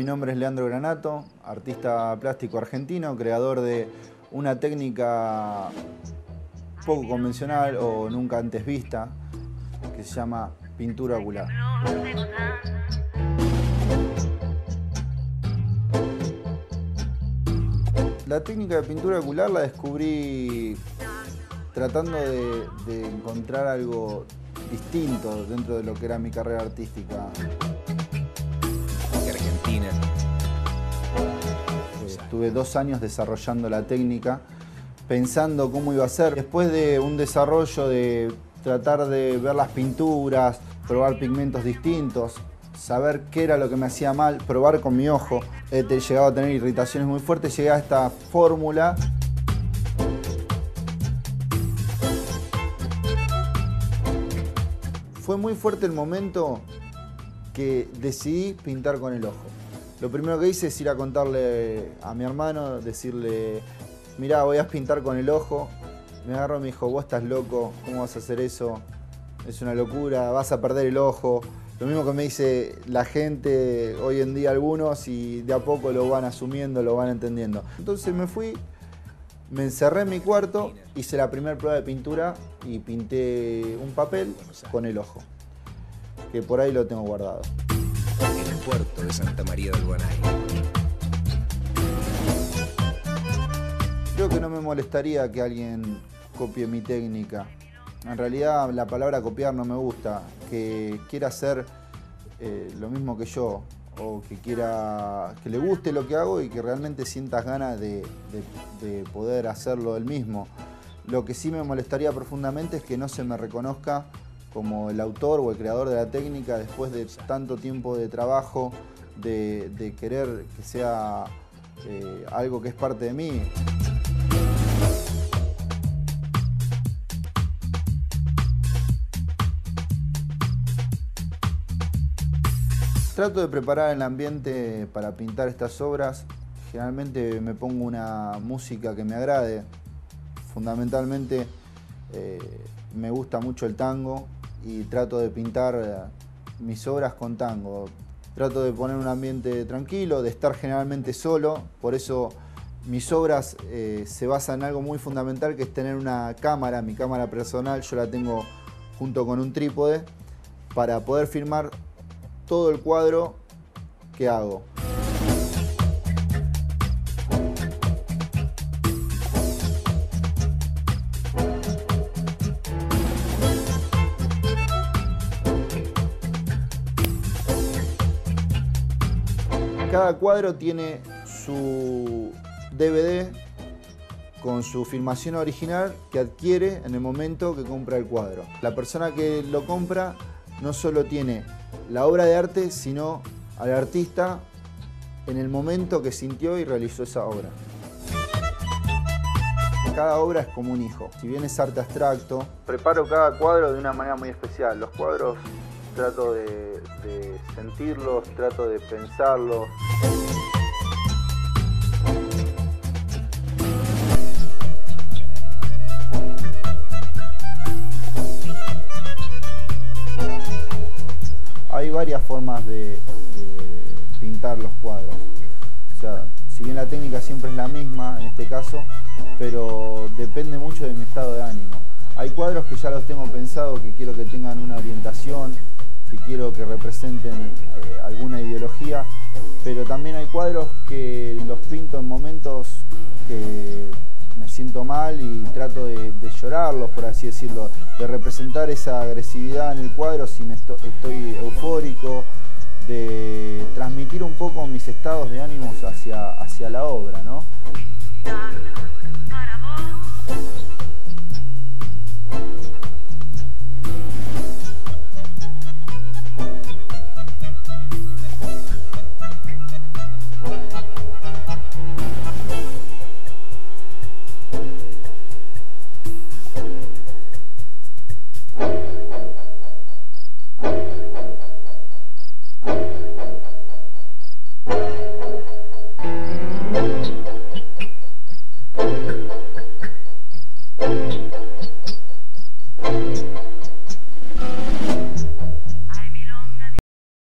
nombre es Leandro Granato, artista plástico argentino, creador de una técnica poco convencional o nunca antes vista, que se llama pintura ocular. La técnica de pintura ocular la descubrí tratando de encontrar algo distinto dentro de lo que era mi carrera artística. Argentina. Estuve 2 años desarrollando la técnica, pensando cómo iba a ser. Después de un desarrollo de tratar de ver las pinturas, probar pigmentos distintos, saber qué era lo que me hacía mal, probar con mi ojo. He llegado a tener irritaciones muy fuertes, llegué a esta fórmula. Fue muy fuerte el momento que decidí pintar con el ojo. Lo primero que hice es ir a contarle a mi hermano, decirle, mirá, voy a pintar con el ojo. Me agarró y me dijo, vos estás loco, ¿cómo vas a hacer eso? Es una locura, vas a perder el ojo. Lo mismo que me dice la gente hoy en día algunos, y de a poco lo van asumiendo, lo van entendiendo. Entonces me fui, me encerré en mi cuarto, hice la primera prueba de pintura y pinté un papel con el ojo, que por ahí lo tengo guardado. En el puerto de Santa María del Guanay. Creo que no me molestaría que alguien copie mi técnica. En realidad la palabra copiar no me gusta. Que quiera hacer lo mismo que yo, o que le guste lo que hago y que realmente sientas ganas de poder hacerlo él mismo. Lo que sí me molestaría profundamente es que no se me reconozca como el autor o el creador de la técnica después de tanto tiempo de trabajo, de querer que sea algo que es parte de mí. Trato de preparar el ambiente para pintar estas obras. Generalmente me pongo una música que me agrade. Fundamentalmente me gusta mucho el tango y trato de pintar mis obras con tango. Trato de poner un ambiente tranquilo, de estar generalmente solo. Por eso mis obras se basan en algo muy fundamental, que es tener una cámara, mi cámara personal. Yo la tengo junto con un trípode para poder filmar todo el cuadro que hago. Cada cuadro tiene su DVD con su filmación original que adquiere en el momento que compra el cuadro. La persona que lo compra no solo tiene la obra de arte, sino al artista en el momento que sintió y realizó esa obra. Cada obra es como un hijo. Si bien es arte abstracto, preparo cada cuadro de una manera muy especial. Los cuadros trato de sentirlos, trato de pensarlos. Hay varias formas de pintar los cuadros. O sea, si bien la técnica siempre es la misma en este caso, pero depende mucho de mi estado de ánimo. Hay cuadros que ya los tengo pensados, que quiero que tengan una orientación, que quiero que representen alguna ideología, pero también hay cuadros que los pinto en momentos que me siento mal y trato de llorarlos, por así decirlo, de representar esa agresividad en el cuadro si estoy eufórico, de transmitir un poco mis estados de ánimos hacia la obra, ¿no?